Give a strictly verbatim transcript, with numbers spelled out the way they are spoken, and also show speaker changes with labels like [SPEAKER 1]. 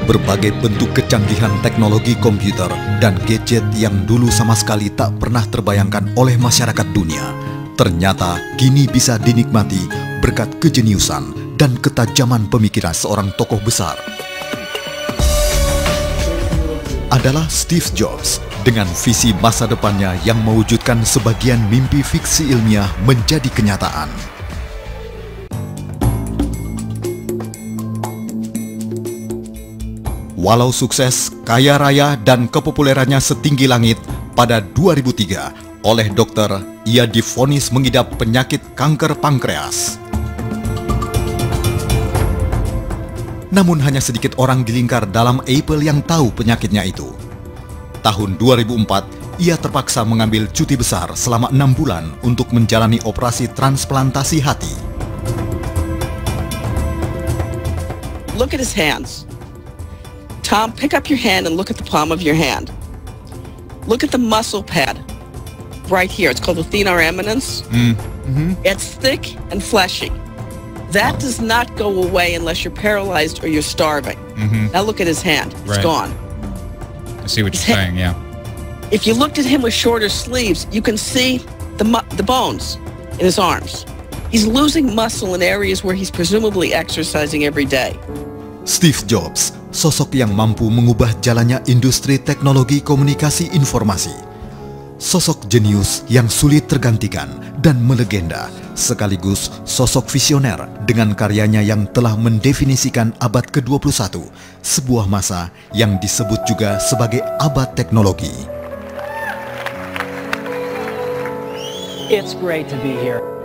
[SPEAKER 1] Berbagai bentuk kecanggihan teknologi komputer dan gadget yang dulu sama sekali tak pernah terbayangkan oleh masyarakat dunia, ternyata kini bisa dinikmati berkat kejeniusan dan ketajaman pemikiran seorang tokoh besar. Adalah Steve Jobs dengan visi masa depannya yang mewujudkan sebagian mimpi fiksi ilmiah menjadi kenyataan. Walau sukses, kaya raya, dan kepopulerannya setinggi langit, pada dua ribu tiga oleh dokter ia divonis mengidap penyakit kanker pankreas. Namun hanya sedikit orang di lingkar dalam Apple yang tahu penyakitnya itu. Tahun dua ribu empat, ia terpaksa mengambil cuti besar selama enam bulan untuk menjalani operasi transplantasi hati.
[SPEAKER 2] Look at his hands. Tom, pick up your hand and look at the palm of your hand. Look at the muscle pad right here. It's called the thenar eminence.
[SPEAKER 1] Mm. Mm-hmm.
[SPEAKER 2] It's thick and fleshy. That does not go away unless you're paralyzed or you're starving.
[SPEAKER 3] Mm-hmm.
[SPEAKER 2] Now look at his hand. It's
[SPEAKER 3] Right.
[SPEAKER 2] gone.
[SPEAKER 3] I see what
[SPEAKER 2] His
[SPEAKER 3] you're
[SPEAKER 2] ha-
[SPEAKER 3] saying, yeah.
[SPEAKER 2] If you looked at him with shorter sleeves, you can see the mu- the bones in his arms. He's losing muscle in areas where he's presumably exercising every day.
[SPEAKER 1] Steve Jobs, sosok yang mampu mengubah jalannya industri teknologi komunikasi informasi. Sosok jenius yang sulit tergantikan dan melegenda, sekaligus sosok visioner dengan karyanya yang telah mendefinisikan abad ke dua puluh satu, sebuah masa yang disebut juga sebagai abad teknologi.
[SPEAKER 4] It's great to be here.